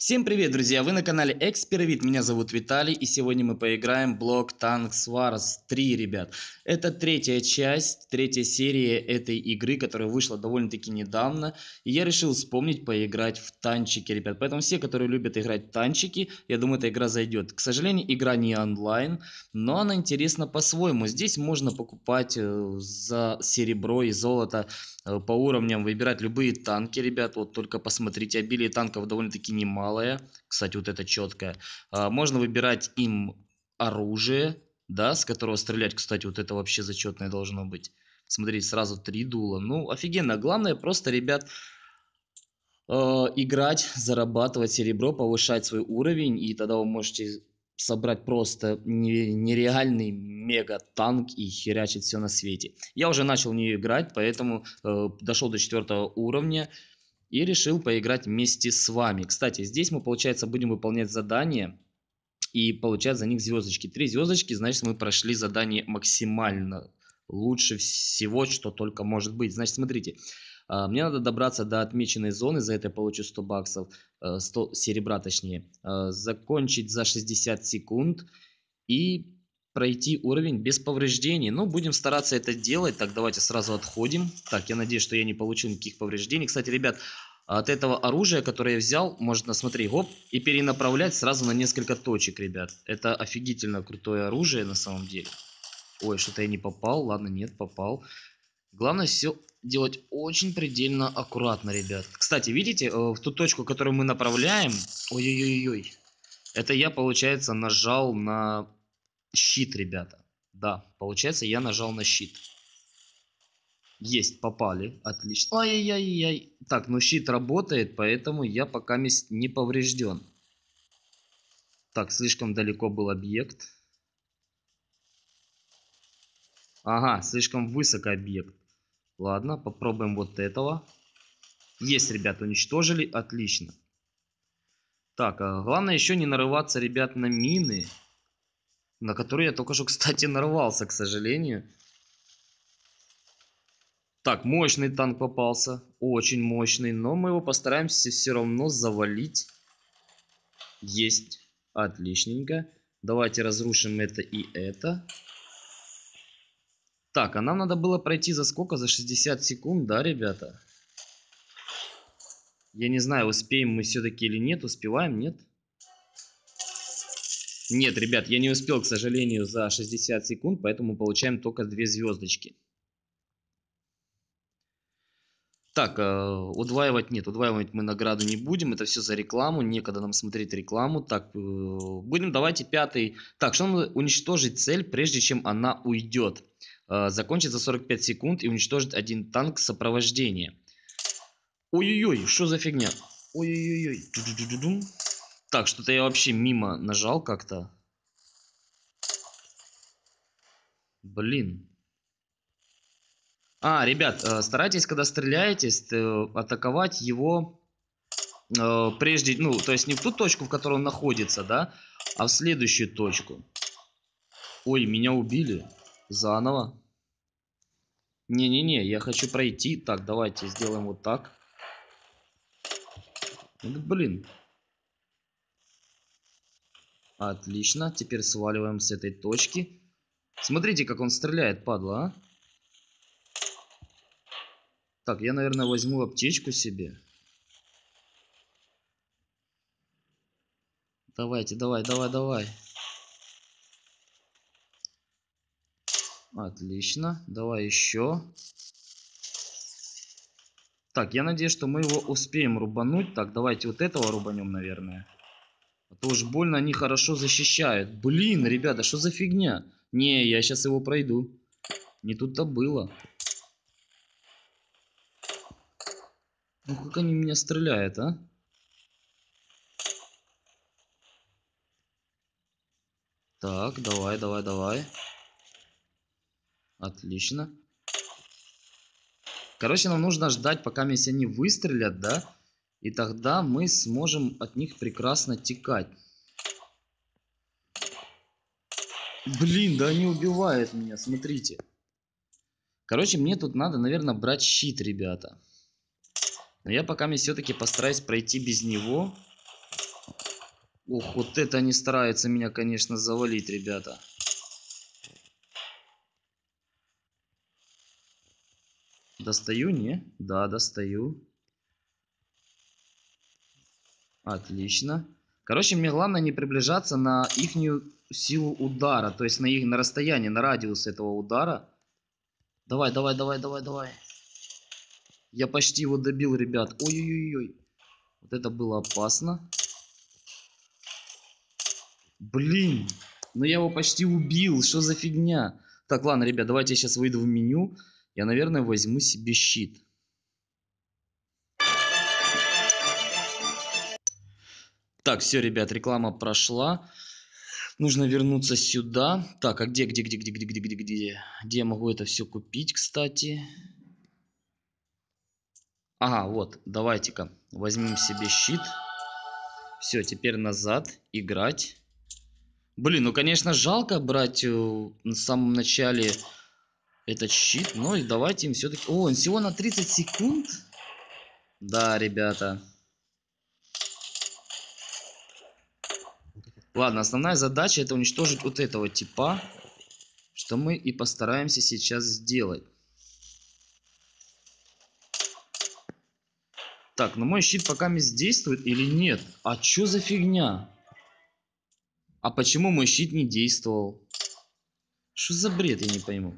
Всем привет, друзья! Вы на канале Экспервит, меня зовут Виталий, и сегодня мы поиграем в Block Tanks Wars 3, ребят. Это третья часть, третья серия этой игры, которая вышла довольно-таки недавно, и я решил вспомнить поиграть в танчики, ребят. Поэтому все, которые любят играть в танчики, я думаю, эта игра зайдет. К сожалению, игра не онлайн, но она интересна по-своему. Здесь можно покупать за серебро и золото по уровням, выбирать любые танки, ребят. Вот только посмотрите, обилие танков довольно-таки немалое. Кстати, вот это четкое. Можно выбирать им оружие, да, с которого стрелять. Кстати, вот это вообще зачетное должно быть. Смотрите, сразу 3 дула. Ну, офигенно. Главное просто, ребят, играть, зарабатывать серебро, повышать свой уровень, и тогда вы можете собрать просто нереальный мега танк и херячить все на свете. Я уже начал в нее играть, поэтому дошел до 4 уровня и решил поиграть вместе с вами. Кстати, здесь мы, получается, будем выполнять задания и получать за них звездочки. 3 звездочки, значит, мы прошли задание максимально лучше всего, что только может быть. Значит, смотрите, мне надо добраться до отмеченной зоны, за это я получу 100 баксов, 100 серебра точнее, закончить за 60 секунд и пройти уровень без повреждений. Ну, будем стараться это делать. Так, давайте сразу отходим. Так, я надеюсь, что я не получу никаких повреждений. Кстати, ребят, от этого оружия, которое я взял, можно, смотри, гоп, и перенаправлять сразу на несколько точек, ребят. Это офигительно крутое оружие на самом деле. Ой, что-то я не попал. Ладно, нет, попал. Главное все делать очень предельно аккуратно, ребят. Кстати, видите, в ту точку, которую мы направляем... Ой-ой-ой-ой. Это я, получается, нажал на щит, ребята. Да, получается, я нажал на щит. Есть, попали. Отлично. Ай-яй-яй-яй. Так, ну щит работает, поэтому я пока не поврежден. Так, слишком далеко был объект. Ага, слишком высоко объект. Ладно, попробуем вот этого. Есть, ребята, уничтожили. Отлично. Так, главное еще не нарываться, ребят, на мины. На которые я только что, кстати, нарвался, к сожалению. Так, мощный танк попался. Очень мощный. Но мы его постараемся все равно завалить. Есть. Отличненько. Давайте разрушим это и это. Так, а нам надо было пройти за сколько? За 60 секунд, да, ребята? Я не знаю, успеем мы все-таки или нет. Успеваем, нет? Нет, ребят, я не успел, к сожалению, за 60 секунд, поэтому получаем только 2 звездочки. Так, удваивать нет, удваивать мы награду не будем, это все за рекламу, некогда нам смотреть рекламу. Так, будем, давайте 5-й. Так, что надо уничтожить цель, прежде чем она уйдет. Закончить за 45 секунд и уничтожить 1 танк сопровождения. Ой-ой-ой, что за фигня? Ой-ой-ой. Так, что-то я вообще мимо нажал как-то. Блин. Ребят, старайтесь, когда стреляете, атаковать его прежде, ну, то есть не в ту точку, в которой он находится, да, а в следующую точку. Ой, меня убили. Заново. Не-не-не, я хочу пройти. Так, давайте сделаем вот так. Ну, блин. Отлично, теперь сваливаем с этой точки. Смотрите, как он стреляет, падла, а. Так, я, наверное, возьму аптечку себе. Давайте, давай. Отлично, давай еще. Так, я надеюсь, что мы его успеем рубануть. Так, давайте вот этого рубанем, наверное. А то уж больно они хорошо защищают. Блин, ребята, что за фигня? Не, я сейчас его пройду. Не тут-то было. Ну как они меня стреляют, а? Так, давай. Отлично. Короче, нам нужно ждать, пока если они выстрелят, да? И тогда мы сможем от них прекрасно текать. Блин, да они убивают меня, смотрите. Короче, мне тут надо, наверное, брать щит, ребята. Но я пока все-таки постараюсь пройти без него. Ох, вот это они стараются меня, конечно, завалить, ребята. Достаю, не? Да, достаю. Отлично. Короче, мне главное не приближаться на ихнюю силу удара. То есть на расстояние, на радиус этого удара. Давай, давай, давай, давай, давай. Я почти его добил, ребят. Ой-ой-ой. Вот это было опасно. Блин. Ну я его почти убил. Что за фигня? Так, ладно, ребят, давайте я сейчас выйду в меню. Я, наверное, возьму себе щит. Так, все, ребят, реклама прошла. Нужно вернуться сюда. Так, а где я могу это все купить, кстати? Ага, вот, давайте-ка возьмем себе щит. Все, теперь назад, играть. Блин, ну, конечно, жалко брать на самом начале этот щит, но и давайте им все-таки... О, он всего на 30 секунд? Да, ребята. Ладно, основная задача это уничтожить вот этого типа, что мы и постараемся сейчас сделать. Так, ну мой щит пока действует или нет? А чё за фигня? А почему мой щит не действовал? Что за бред, я не пойму.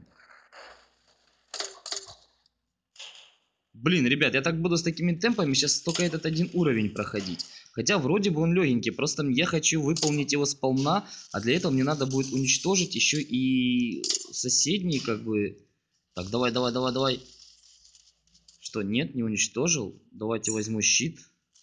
Блин, ребят, я так буду с такими темпами сейчас только этот один уровень проходить. Хотя вроде бы он легенький, просто я хочу выполнить его сполна, а для этого мне надо будет уничтожить еще и соседние, как бы... Так, давай, давай, давай, давай. Что, нет, не уничтожил? Давайте возьму щит.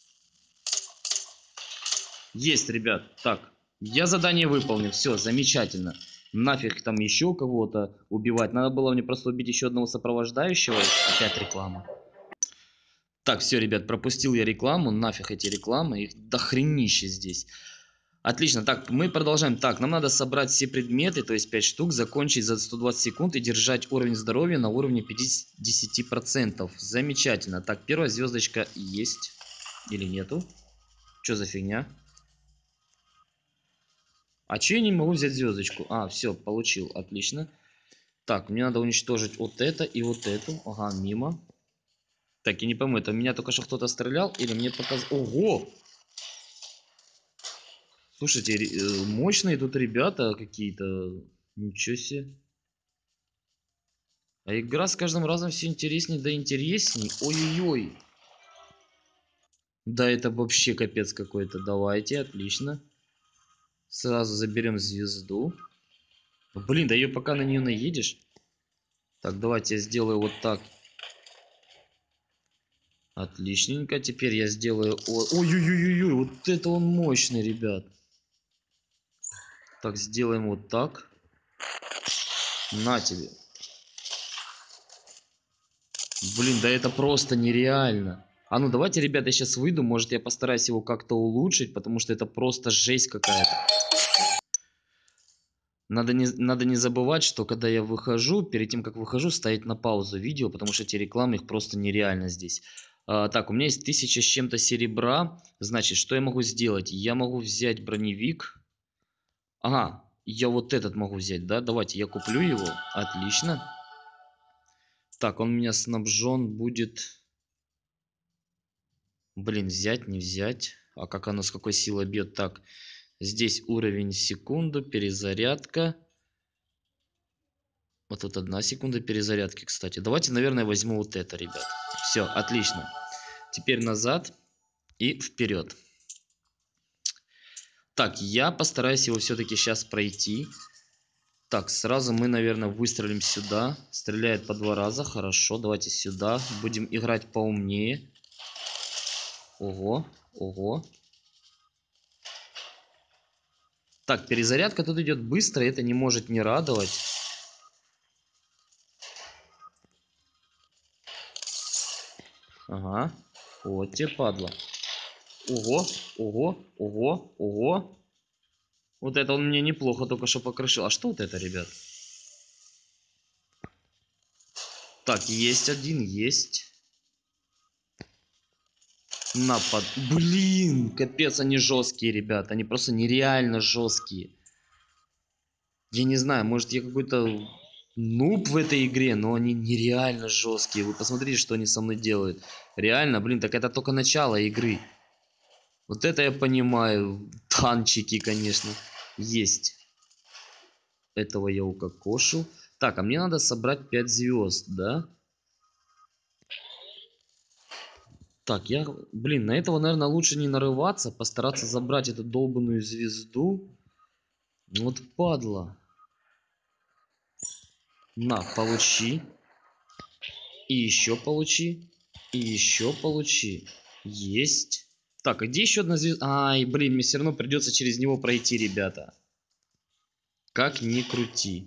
Есть, ребят. Так, я задание выполнил. Все, замечательно. Нафиг там еще кого-то убивать. Надо было мне просто убить еще одного сопровождающего. Опять реклама. Так, все, ребят, пропустил я рекламу. Нафиг эти рекламы. Их дохренище здесь. Отлично. Так, мы продолжаем. Так, нам надо собрать все предметы, то есть 5 штук, закончить за 120 секунд и держать уровень здоровья на уровне 50%. Замечательно. Так, первая звездочка есть. Или нету? Что за фигня? А че я не могу взять звездочку? А, все, получил. Отлично. Так, мне надо уничтожить вот это и вот эту. Ага, мимо. Так, я не пойму, это меня только что кто-то стрелял или мне показалось... Ого! Слушайте, мощные тут ребята какие-то. Ничего себе. А игра с каждым разом все интереснее да интересней. Ой-ой-ой. Да, это вообще капец какой-то. Давайте, отлично. Сразу заберем звезду. Блин, да ее пока на нее наедешь. Так, давайте я сделаю вот так. Отличненько. Теперь я сделаю... Ой-ой-ой-ой, вот это он мощный, ребят. Так, сделаем вот так. На тебе. Блин, да это просто нереально. А ну давайте, ребята, я сейчас выйду. Может, я постараюсь его как-то улучшить, потому что это просто жесть какая-то. Надо не забывать, что когда я выхожу, перед тем, как выхожу, ставить на паузу видео, потому что эти рекламы, их просто нереально здесь. Так, у меня есть 1000 с чем-то серебра. Значит, что я могу сделать? Я могу взять броневик. Ага, я вот этот могу взять, да? Давайте, я куплю его. Отлично. Так, он у меня снабжен будет... Блин, взять, не взять. А как оно, с какой силой бьет? Так, здесь уровень секунду, перезарядка. Вот тут 1 секунда перезарядки, кстати. Давайте, наверное, возьму вот это, ребят. Все, отлично. Теперь назад и вперед. Так, я постараюсь его все-таки сейчас пройти. Так, сразу мы, наверное, выстрелим сюда. Стреляет по 2 раза. Хорошо, давайте сюда. Будем играть поумнее. Ого, ого. Так, перезарядка тут идет быстро. Это не может не радовать. Ага. Вот тебе падла. Ого, ого, ого, ого. Вот это он мне неплохо только что покрошил. А что вот это, ребят? Так, есть один, есть. Напад. Блин, капец, они жесткие, ребят. Они просто нереально жесткие. Я не знаю, может я какой-то нуб в этой игре, но они нереально жесткие. Вы посмотрите, что они со мной делают. Реально, блин, так это только начало игры. Вот это я понимаю. Танчики, конечно, есть. Этого я укокошу. Так, а мне надо собрать 5 звезд, да? Так, блин, на этого, наверное, лучше не нарываться. Постараться забрать эту долбанную звезду. Вот падла. На, получи. И еще получи. И еще получи. Есть. Так, а где еще одна звезда? Ай, блин, мне все равно придется через него пройти, ребята. Как ни крути.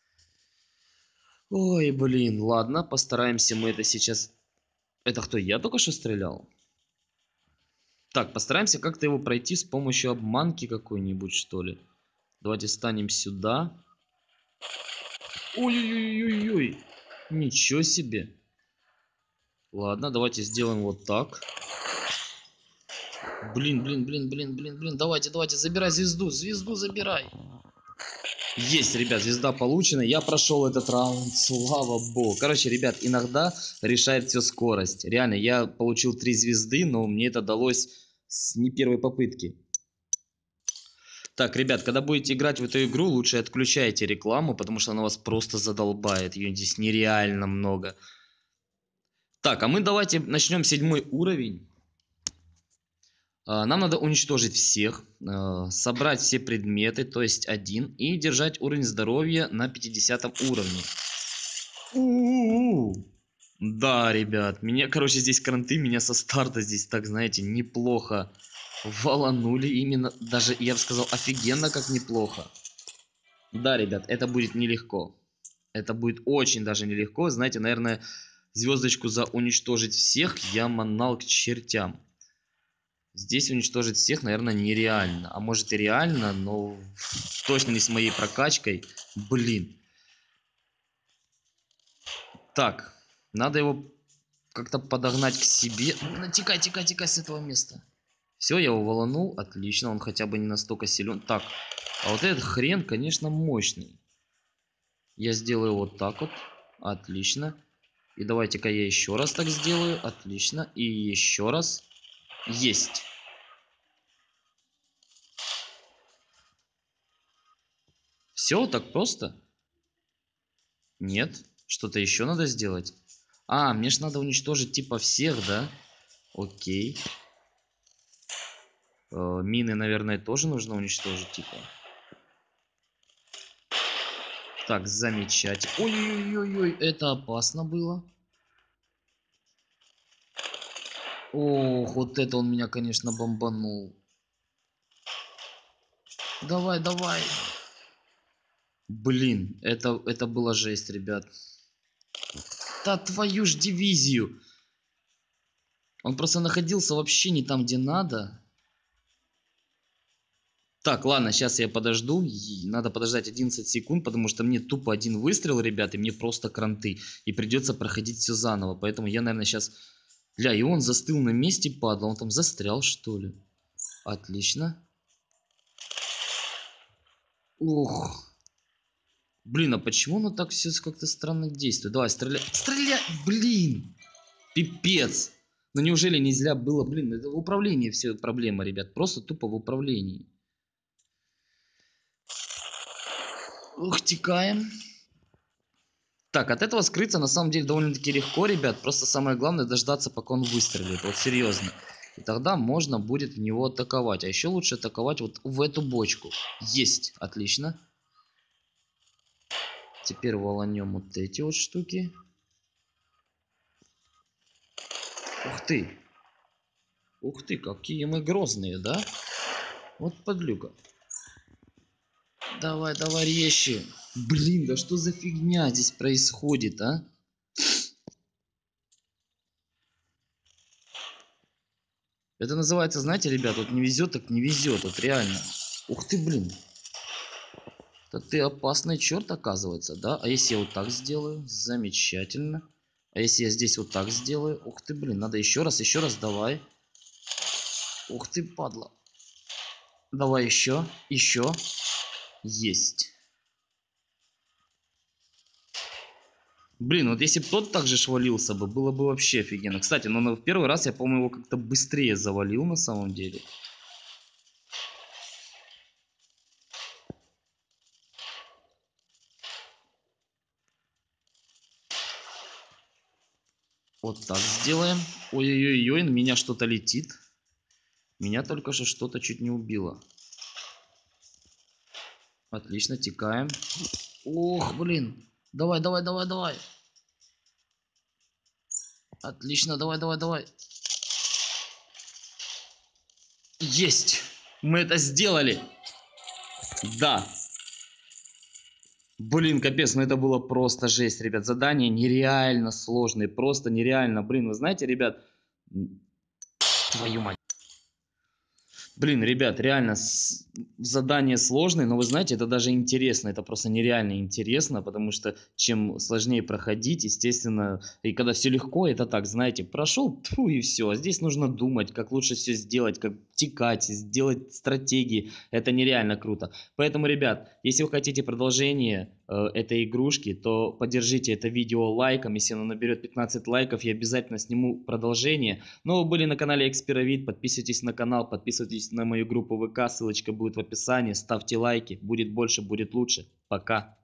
Ой, блин, ладно, постараемся мы это сейчас... Это кто, я только что стрелял? Так, постараемся как-то его пройти с помощью обманки какой-нибудь, что ли. Давайте станем сюда. Ой-ой-ой-ой-ой. Ничего себе. Ладно, давайте сделаем вот так. Блин, блин, блин, блин, блин, блин. Давайте, давайте, забирай звезду. Звезду забирай. Есть, ребят, звезда получена. Я прошел этот раунд, слава богу. Короче, ребят, иногда решает все скорость. Реально, я получил 3 звезды, но мне это далось с не первой попытки. Так, ребят, когда будете играть в эту игру, лучше отключайте рекламу, потому что она вас просто задолбает. Ее здесь нереально много. Так, а мы давайте начнем 7-й уровень. Нам надо уничтожить всех, собрать все предметы, то есть один, и держать уровень здоровья на 50 уровне. Да, ребят, короче, здесь кранты меня со старта здесь, так, знаете, неплохо валанули. Именно, даже, я бы сказал, офигенно как неплохо. Да, ребят, это будет нелегко. Это будет очень даже нелегко. Знаете, наверное, звездочку за уничтожить всех я манал к чертям. Здесь уничтожить всех, наверное, нереально. А может и реально, но точно не с моей прокачкой. Блин. Так, надо его как-то подогнать к себе. Тикай, тикай, тикай с этого места. Все, я его валанул. Отлично, он хотя бы не настолько силен. Так, а вот этот хрен, конечно, мощный. Я сделаю вот так вот. Отлично. И давайте-ка я еще раз так сделаю. Отлично. И еще раз. Есть. Все так просто? Нет. Что-то еще надо сделать? А, мне же надо уничтожить типа всех, да? Окей. Мины, наверное, тоже нужно уничтожить, типа. Так, замечательно. Ой-ой-ой-ой, это опасно было. Ох, вот это он меня, конечно, бомбанул. Давай, давай. Блин, это была жесть, ребят. Да твою ж дивизию. Он просто находился вообще не там, где надо. Так, ладно, сейчас я подожду. Надо подождать 11 секунд, потому что мне тупо один выстрел, ребят, и мне просто кранты. И придется проходить все заново. Поэтому я, наверное, сейчас... Бля, и он застыл на месте, падла. Он там застрял, что ли? Отлично. Ух. Блин, а почему оно так все как-то странно действует? Давай, стреляй. Стреляй! Блин! Пипец! Ну неужели нельзя было? Блин, это в управлении все проблема, ребят. Просто тупо в управлении. Ух, текаем. Так, от этого скрыться на самом деле довольно-таки легко, ребят. Просто самое главное дождаться, пока он выстрелит. Вот серьезно. И тогда можно будет в него атаковать. А еще лучше атаковать вот в эту бочку. Есть. Отлично. Теперь волонем вот эти вот штуки. Ух ты. Ух ты, какие мы грозные, да? Вот подлюка. Давай, давай, резче. Блин, да что за фигня здесь происходит, а? Это называется, знаете, ребят, вот не везет, так не везет, вот реально. Ух ты, блин. Да ты опасный черт, оказывается, да? А если я вот так сделаю? Замечательно. А если я здесь вот так сделаю? Ух ты, блин, надо еще раз, давай. Ух ты, падла. Давай еще. Еще. Есть. Блин, вот если бы тот так же швалился бы, было бы вообще офигенно. Кстати, ну в первый раз я, по-моему, его как-то быстрее завалил на самом деле. Вот так сделаем. Ой-ой-ой, на меня что-то летит. Меня только что что-то чуть не убило. Отлично, текаем. Ох, блин. Давай, давай, давай, давай. Отлично, давай, давай, давай. Есть! Мы это сделали! Да. Блин, капец, ну это было просто жесть, ребят. Задания нереально сложные, просто нереально. Блин, вы знаете, ребят, твою мать. Блин, ребят, реально задание сложное, но вы знаете, это даже интересно, это просто нереально интересно, потому что чем сложнее проходить, естественно, и когда все легко, это так, знаете, прошел, тьфу, и все. А здесь нужно думать, как лучше все сделать, как текать, сделать стратегии, это нереально круто. Поэтому, ребят, если вы хотите продолжение этой игрушки, то поддержите это видео лайком, если оно наберет 15 лайков, я обязательно сниму продолжение. Но вы были на канале Экспировид, подписывайтесь на канал, подписывайтесь на мою группу ВК, ссылочка будет в описании, ставьте лайки, будет больше, будет лучше. Пока!